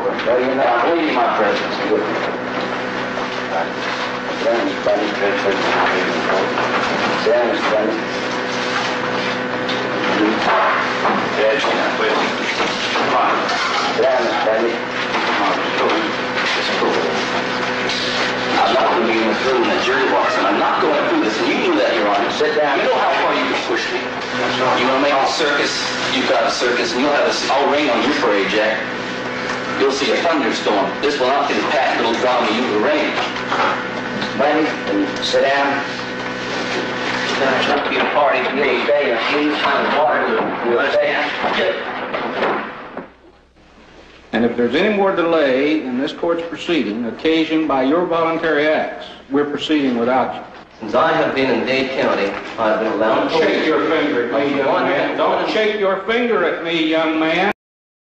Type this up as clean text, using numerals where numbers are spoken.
Well, you're not believing my presence. Good. Down, Mr. Bundy. Down, Mr. Bundy. Dad, you're not with me. Come on. Down, Mr. Bundy. Come on, let's go. Let's go. I'm not going to be in this room that jury walks in. I'm not going through this, and you knew that, Your Honor. Sit down. You know how far you can push me. You want to make a circus? You've got a circus, and you'll have I'll rain on your parade, Jack. You'll see a thunderstorm. This will not be the pat little drama you arrange. Bundy, sit down. There's not to be a party to You'll me. stay and please find water. You'll stay. And if there's any more delay in this court's proceeding occasioned by your voluntary acts, we're proceeding without you. Since I have been in Dade County, I've been allowed to... Don't shake your finger at me, young man. Don't shake your finger at me, young man.